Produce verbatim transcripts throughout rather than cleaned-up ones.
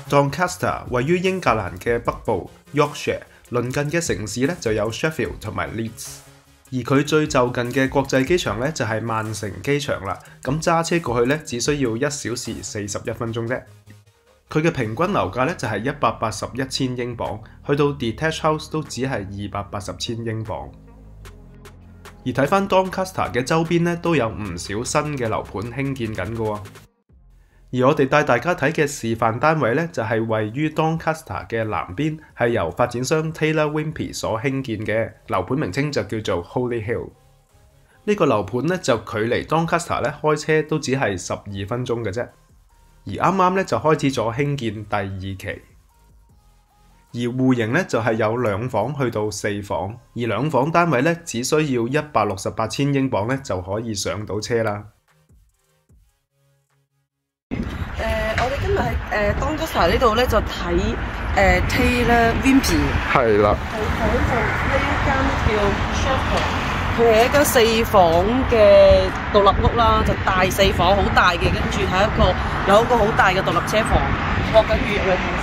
Doncaster 位於英格蘭嘅北部 Yorkshire， 鄰近嘅城市咧就有 Sheffield 同埋 Leeds， 而佢最就近嘅國際機場咧就係曼城機場啦。咁揸車過去咧只需要一小時四十一分鐘啫。佢嘅平均樓價咧就係一百八十一千英鎊，去到 detached house 都只係二百八十千英鎊。而睇翻 Doncaster 嘅周邊咧都有唔少新嘅樓盤興建緊嘅喎。而我哋帶大家睇嘅示範單位咧，就係位於 Doncaster 嘅南邊，係由發展商 Taylor Wimpey 所興建嘅樓盤，名稱就叫做 Holy Hill。呢個樓盤咧就距離 Doncaster 咧開車都只係十二分鐘嘅啫。而啱啱咧就開始咗興建第二期。而戶型咧就係有兩房去到四房，而兩房單位咧只需要一百六十八千英鎊咧就可以上到車啦。 今日喺誒 Doncaster 呢度咧就睇誒 Taylor Wimpey， 係啦， 佢喺度呢一間叫 Sheffield， 佢係一間四房嘅獨立屋啦，就大四房好大嘅，跟住係一個有一個好大嘅獨立車房。落緊雨入去睇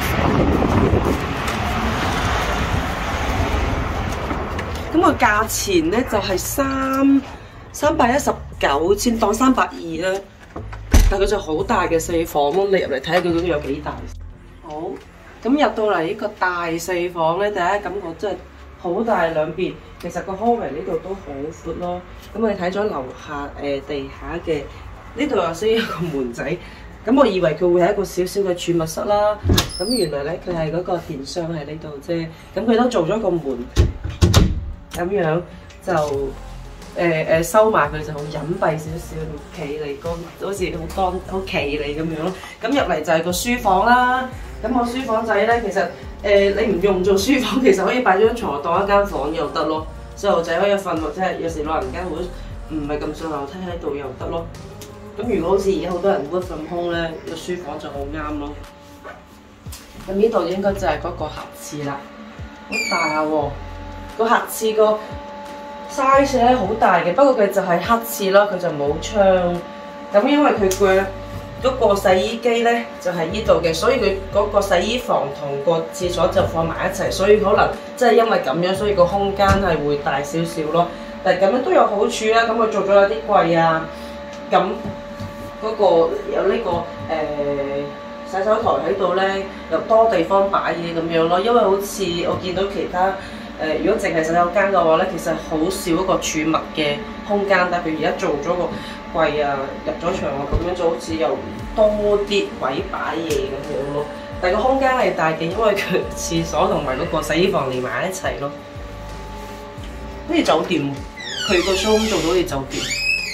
先。咁個價錢咧就係三三百一十九千，當三百二啦。但佢就好大嘅四房咯，你入嚟睇下佢究竟有幾大。好，咁入到嚟呢個大四房咧，大家感覺真係好大兩邊。其實個 hallway 呢度都好闊咯。咁我哋睇咗樓下誒、呃、地下嘅呢度有先一個門仔。咁我以為佢會係一個小小嘅儲物室啦。咁原來咧佢係嗰個電商喺呢度啫。咁佢都做咗個門，咁樣就。誒誒、呃、收埋佢就好隱蔽少少，企理個好似好當好企理咁樣咯。咁入嚟就係個書房啦。咁個書房仔咧，其實誒、呃、你唔用做書房，其實可以擺張床當一間房又得咯。細路仔可以瞓，或者係有時老人家好唔係咁上樓梯喺度又得咯。咁如果好似而家好多人 work from home 咧，個書房就好啱咯。咁呢度應該就係嗰個客廁啦，好大喎！個客廁個 size 咧好大嘅，不過佢就係黑廁啦，佢就冇窗。咁因為佢嘅嗰個洗衣機咧就係呢度嘅，所以佢嗰個洗衣房同個廁所就放埋一齊，所以可能即係因為咁樣，所以個空間係會大少少咯。但係咁樣都有好處啦，咁佢做咗有啲櫃啊，咁嗰個有呢、這個誒、呃、洗手台喺度咧，又多地方擺嘢咁樣咯。因為好似我見到其他。誒、呃，如果淨係洗手間嘅話咧，其實好少一個儲物嘅空間。但係佢而家做咗個櫃啊，入咗牆啊，咁樣就好似又多啲位擺嘢咁樣咯。但係個空間係大嘅，因為佢廁所同埋嗰個洗衣房連埋一齊咯。好似酒店，佢個 showroom 做到好似酒店。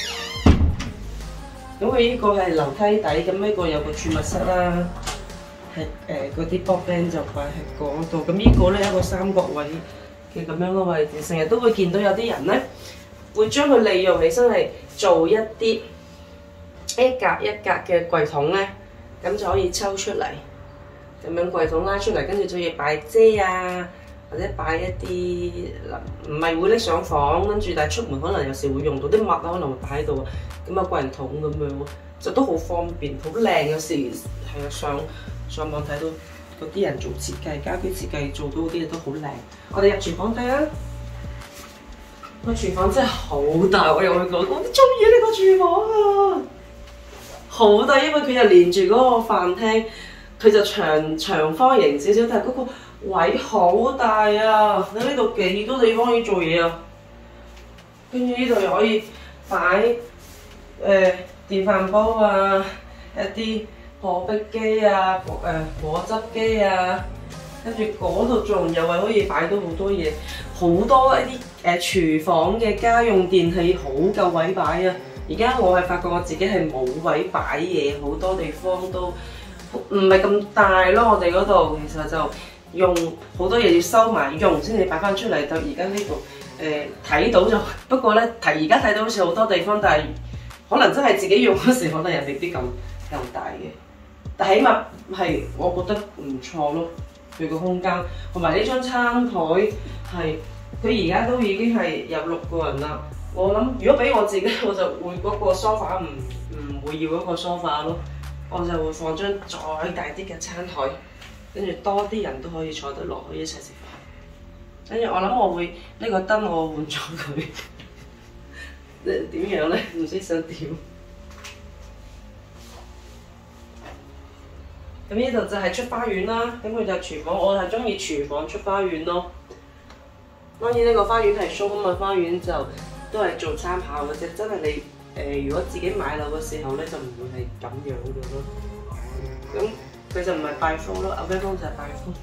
咁佢呢個係樓梯底，咁呢個有個儲物室啦，係誒嗰啲 box band 就擺喺嗰度。咁呢個咧一個三角位嘅咁樣嘅位置，成日都會見到有啲人咧，會將佢利用起身嚟做一啲一格一格嘅櫃桶咧，咁就可以抽出嚟，咁樣櫃桶拉出嚟，跟住就要擺遮啊，或者擺一啲唔係會拎上房，跟住但係出門可能有時會用到啲物啊，可能會擺喺度，咁啊櫃桶咁樣，就都好方便，好靚。有時係啊，上上網睇到。嗰啲人做設計、家居設計做到嗰啲嘢都好靚。我哋入廚房睇啦，個廚房真係好大，我又去過，我都中意呢個廚房啊！好大，因為佢又連住嗰個飯廳，佢就長長方形少少，但係嗰個位好大啊！喺呢度幾多地方可以做嘢啊？跟住呢度又可以擺誒、呃、電飯煲啊，一啲破壁機啊，誒、呃、果汁機啊，跟住嗰度仲有位可以擺到好多嘢，好多一啲誒、呃、廚房嘅家用電器，好夠位擺啊！而家我係發覺我自己係冇位擺嘢，好多地方都唔係咁大咯。我哋嗰度其實就用好多嘢要收埋用先至擺翻出嚟。到而家呢度誒睇到就，不過咧睇而家睇到好似好多地方，但係可能真係自己用嗰時，可能又未必咁咁大嘅。但起碼係我覺得唔錯咯，佢個空間同埋呢張餐台係佢而家都已經係有六個人啦。我諗如果俾我自己，我就會嗰個 sofa 唔唔會要嗰個 sofa 咯。 我就會放張再大啲嘅餐台，跟住多啲人都可以坐得落，可以一齊食飯。跟住我諗我會呢、呢個燈我換咗佢，誒點樣咧？唔知想點。咁呢度就係出花園啦，咁佢就廚房，我係中意廚房出花園咯。當然呢個花園係 show 啊嘛，花園就都係做參考嘅啫。真係你誒、呃，如果自己買樓嘅時候咧，就唔會係咁樣嘅咯。咁佢就唔係拜風咯，牛雞風就係拜風。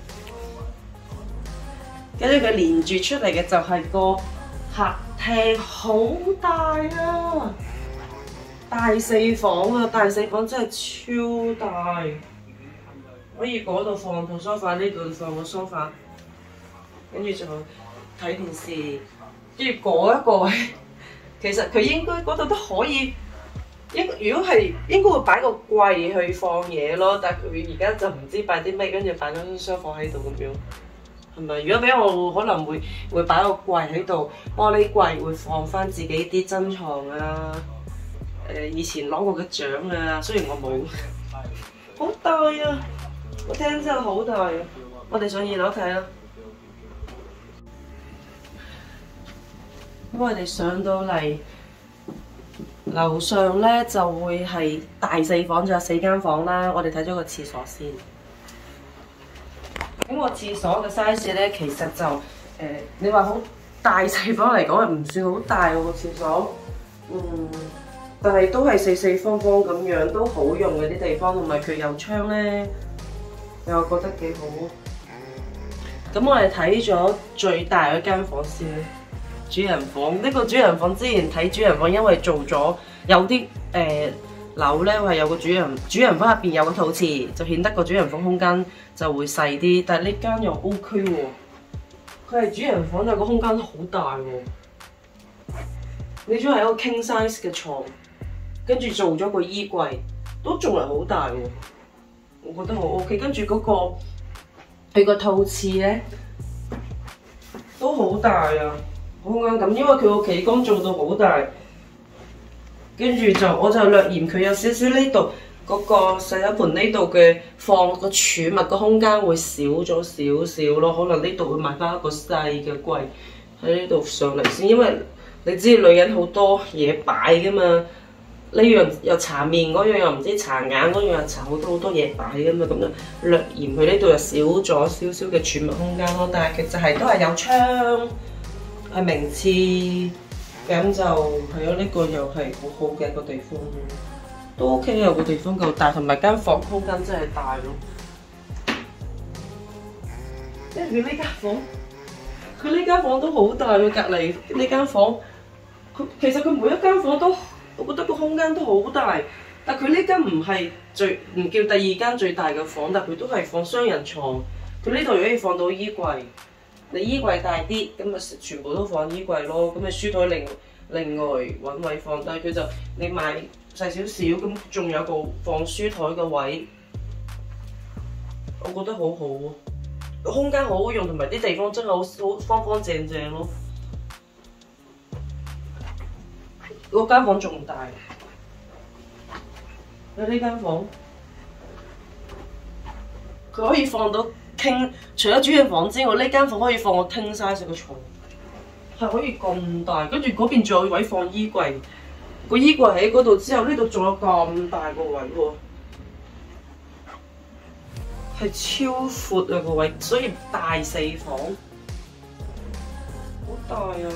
跟住佢連住出嚟嘅就係個客廳，好大啊！大四房啊，大四房真係超大。可以嗰度放套 sofa， 呢度放個 sofa， 跟住就睇電視。跟住嗰一個位，其實佢應該嗰度都可以，應如果係應該會擺個櫃去放嘢咯。但係佢而家就唔知擺啲咩，跟住擺咗張雙房喺度咁樣，係咪？如果俾我，可能會會擺個櫃喺度，玻璃櫃會放翻自己啲珍藏啊，誒、呃、以前攞過嘅獎啊，雖然我冇，好大啊！個廳真係好大啊！我哋上二樓睇啦。咁我哋上到嚟樓上咧，就會係大四房，就有四間房啦。我哋睇咗個廁所先。咁個廁所嘅 size 咧，其實就誒、呃，你話好大細房嚟講，係唔算好大喎個廁所。嗯，但係都係四四方方咁樣，都好用嘅啲地方，同埋佢有窗咧。我覺得幾好。咁我哋睇咗最大嗰間房先，主人房。呢、這個主人房之前睇主人房，因為做咗有啲誒樓咧，係有個主人主人房入邊有個肚廁，就顯得個主人房空間就會細啲。但係呢間又 OK 喎，佢係主人房，但係個空間好大喎。呢張係一個 king size 嘅床，跟住做咗個衣櫃，都仲係好大喎。我覺得好 OK， 跟住嗰個佢個套廁咧都好大啊，好啱咁，因為佢個企缸做到好大，跟住就我就略嫌佢有少少呢度嗰個洗手盆呢度嘅放個儲物個空間會少咗少少咯，可能呢度會買翻一個細嘅櫃喺呢度上嚟先，因為你知女人好多嘢擺噶嘛。呢樣又搽面，嗰樣又唔知搽眼，嗰樣又搽好多好多嘢擺咁嘛，咁就略嫌佢呢度又少咗少少嘅儲物空間咯。但係其實係都係有窗，係明廁，咁就係咯。呢、這個又係好好嘅一個地方，都 OK 有個地方夠大，同埋間房空間真係大咯。因為佢呢間房，佢呢間房都好大，佢隔離呢間房，佢其實佢每一間房都。我覺得個空間都好大，但佢呢間唔係最唔叫第二間最大嘅房，但佢都係放雙人床。佢呢度可以放到衣櫃，你衣櫃大啲，咁咪全部都放衣櫃咯。咁你書台另另外揾位放，但係佢就你買細少少，咁仲有個放書台嘅位，我覺得好好喎，空間好好用，同埋啲地方真係好好方方正正咯。嗰間房仲大，佢呢間房佢可以放到king，除咗主人房之外，呢間房可以放個king size嘅床，係可以咁大。跟住嗰邊仲有位放衣櫃，個衣櫃喺嗰度之後，呢度仲有咁大個位喎，係超闊啊個位，所以大四房，好大啊！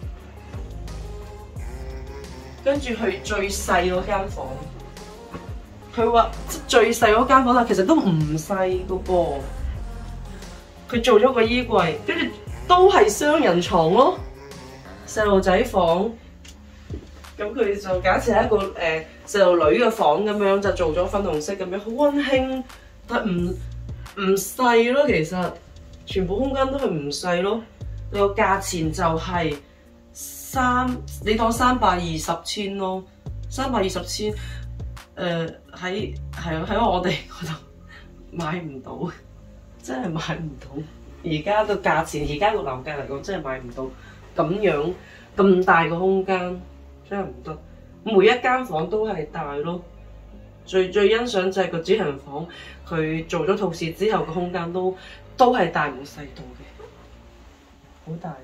跟住去最細嗰間房，佢話最細嗰間房啦，其實都唔細噶噃。佢做咗個衣櫃，跟住都係雙人床咯，細路仔房。咁佢就假設係一個誒細路女嘅房咁樣，就做咗粉紅色咁樣，好溫馨，但唔唔細咯。其實全部空間都係唔細咯。個價錢就係、是。三，你當三百二十千咯，三百二十千，誒喺係喺我哋嗰度買唔到，真係買唔到。而家個價錢，而家個樓價嚟講，真係買唔到咁樣咁大個空間，真係唔得。每一間房都係大咯， 最最欣賞就係個主人房，佢做咗套視之後個空間都都係大冇細到嘅，好大。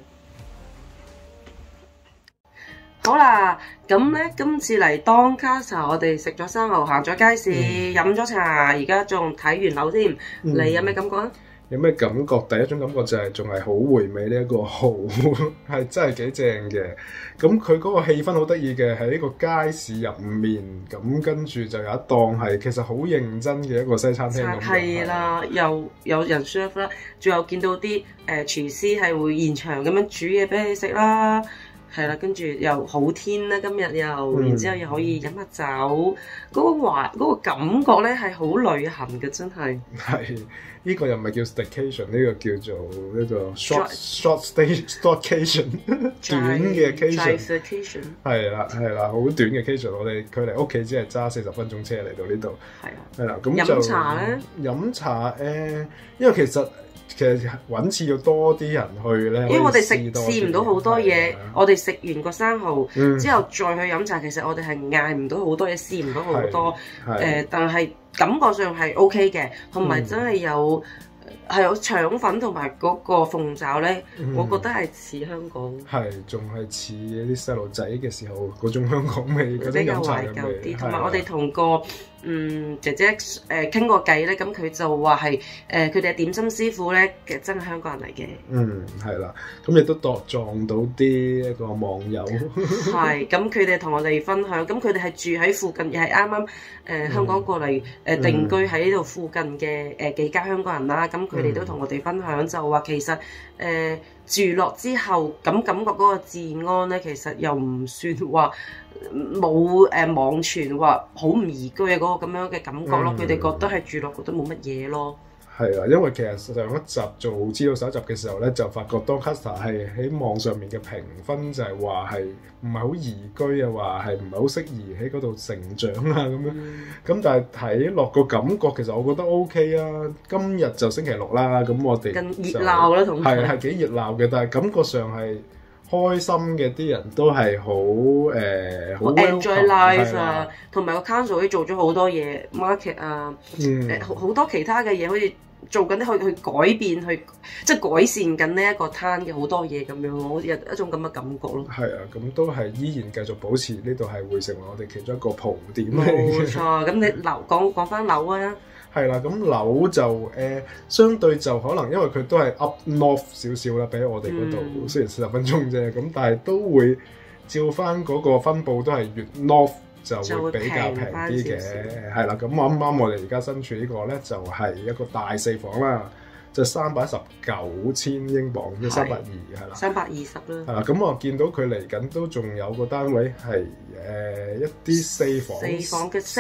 好啦，咁咧今次嚟Doncaster，我哋食咗生蠔，行咗街市，飲咗、嗯、茶，而家仲睇完樓添。嗯、你有咩感覺啊？ 有咩感覺？第一種感覺就係仲係好回味呢一個蠔，係真係幾正嘅。咁佢嗰個氣氛好得意嘅，喺呢個街市入面，咁跟住就有一檔係其實好認真嘅一個西餐廳咁樣。係啦， 又有人 serve 啦，仲有見到啲誒、呃、廚師係會現場咁樣煮嘢俾你食啦。係啦，跟住又好天啦，今日又，嗯、然之後又可以飲下酒，嗰、嗰個環、嗰個感覺咧係好旅行嘅，真係。係，呢、 呢個又唔係叫 staycation，呢個叫做呢個 short short stay staycation， 短嘅 cation。係啦係啦，好短嘅 cation，我哋距離屋企只係揸四十分鐘車嚟到呢度。係啊。係啦，咁就飲茶咧？飲茶誒、呃，因為其實。其實揾次要多啲人去咧， 因為我哋食試唔到好多嘢，的我哋食完個生蠔、嗯、之後再去飲茶，其實我哋係嗌唔到好多嘢，試唔到好多，誒、呃，但係感覺上係 O K 嘅，同埋真係有係、嗯、有腸粉同埋嗰個鳳爪咧，嗯、我覺得係似香港，係仲係似啲細路仔嘅時候嗰種香港味，嗰種飲茶嘅味，同埋我哋同個。嗯，姐姐誒傾過偈咧，咁佢就話係誒佢哋嘅點心師傅咧，其實真係香港人嚟嘅。嗯，係啦，咁亦都度撞到啲一個網友。係，咁佢哋同我哋分享，咁佢哋係住喺附近，又係啱啱誒香港過嚟誒、嗯、定居喺呢度附近嘅誒、呃、幾家香港人啦。咁佢哋都同我哋分享，就話其實誒、呃、住落之後，咁感覺嗰個治安咧，其實又唔算話。冇誒網傳話好唔宜居嘅嗰個咁樣嘅感覺咯，佢哋、嗯、覺得係住落覺得冇乜嘢咯。係啊，因為其實上一集做資料搜集嘅時候咧，就發覺 Doncaster 係喺網上面嘅評分就係話係唔係好宜居啊，話係唔係好適宜喺嗰度成長啊咁樣。咁、嗯、但係睇落個感覺，其實我覺得 OK 啊。今日就星期六啦，咁我哋更熱鬧啦，同係係幾熱鬧嘅，但係感覺上係。開心嘅啲人都係好誒，好 enjoy life 啊，同埋個 council 已經做咗好多嘢 ，market 啊，誒好好多其他嘅嘢，可以做緊啲去去改變，去即係改善緊呢一個攤嘅好多嘢咁樣，好似一種咁嘅感覺咯。係啊，咁都係依然繼續保持呢度係會成為我哋其中一個蒲點。冇錯，咁你樓講講翻樓啊。係啦，咁樓就誒、呃，相對就可能因為佢都係 up north 少少啦，比我哋嗰度、嗯、雖然四十分鐘啫，咁但係都會照翻嗰個分佈都係越 north 就會比較平啲嘅。係啦，咁啱啱我哋而家身處呢個咧就係、是、一個大四房啦。就三百一十九千英鎊，即係三百二係啦，三百二十啦。係啦，咁我見到佢嚟緊都仲有個單位係誒、呃、一啲四房四房嘅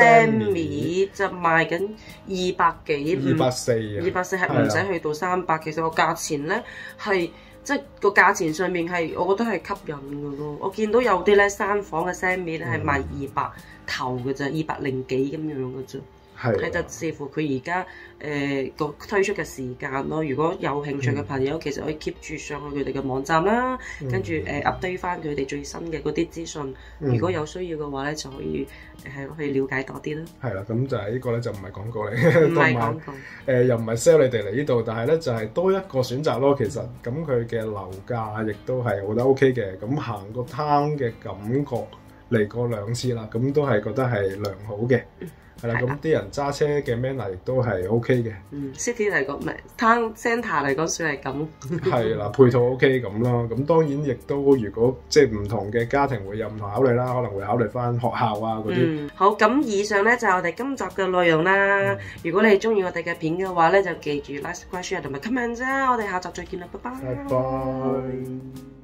semi 就賣緊二百幾，二百四啊，二百四係唔使去到三百。其實個價錢咧係即係個價錢上面係我覺得係吸引嘅咯。我見到有啲咧三房嘅 semi 咧係賣二百頭嘅啫，二百零幾咁樣嘅啫。係就視乎佢而家誒個推出嘅時間咯。如果有興趣嘅朋友，嗯、其實可以 keep 住上去佢哋嘅網站啦，嗯、跟住誒 update 翻佢哋最新嘅嗰啲資訊。嗯、如果有需要嘅話咧，就可以係去了解多啲啦。係啦，咁就係呢個咧就唔係廣告嚟嘅，唔係廣告。誒、呃、又唔係 sell 你哋嚟呢度，但係咧就係、是、多一個選擇咯。其實咁佢嘅樓價亦都係我覺得 OK 嘅。咁行個攤嘅感覺嚟過兩次啦，咁都係覺得係良好嘅。嗯係啦，咁啲人揸車嘅 manner 亦都係 OK 嘅。嗯 ，city 嚟講唔係，town centre 嚟講算係咁。係啦，配套 OK 咁咯。咁當然亦都如果即係唔同嘅家庭會有唔同考慮啦，可能會考慮翻學校啊嗰啲。嗯，好，咁以上咧就係我哋今集嘅內容啦。嗯、如果你係中意我哋嘅片嘅話咧，就記住 like、share 同埋 comment 啫。我哋下集再見啦，拜拜。拜拜。